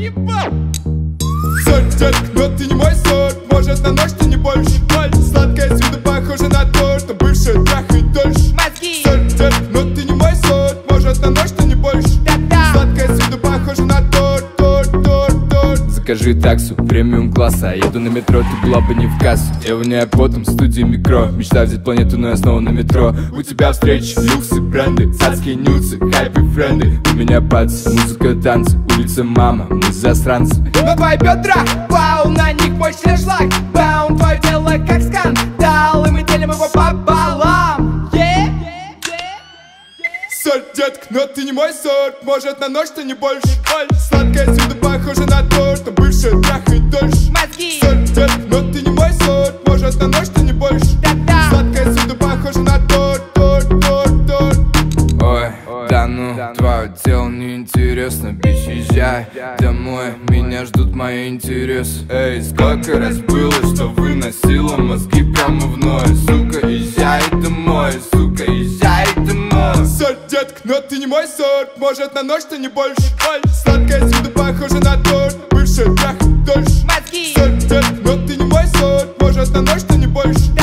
Соль, детка, но ты не мой сорт. Может, на ночь ты не больше. Сладкая с виду похожа на торт, но бывшая трахает дольше. Соль, детка, но ты не мой сорт. Может, на ночь ты не больше. Сладкая с виду похожа на торт. Закажи таксу премиум класса, еду на метро, ты была бы не в кассу. Я воняю потом, студии микро. Мечта взять планету, но я снова на метро. У тебя встречи, люксы, бренды, адские нюцы, хайпы, френды. У меня пац, музыка, танцы, улица, мама, мы засранцы. На твои бедра, вау, на них мощный шлак. Баун, твое тело как скандал, и мы делим его пополам. Соль, детка, но ты не мой сорт. Может, на ночь ты не больше. Сладкая с виду похожа на торт, но бывшая трахает дольше. Соль, детка, но ты не мой сорт. Может, на ночь ты не больше. Сладкая с виду похожа на торт. Ой, да ну, твое тело неинтересно. Бич, езжай домой, меня ждут мои интересы. Эй, сколько раз было, что выносила мозги прямо в ноль. Сука, езжай домой, сука, езжай домой. Соль, детка, но ты не мой сорт. Может, на ночь ты не больше. Сладкая с виду похожа на торт, бывшая трахает дольше. Соль, детка, но ты не мой сорт. Может, на ночь ты не больше.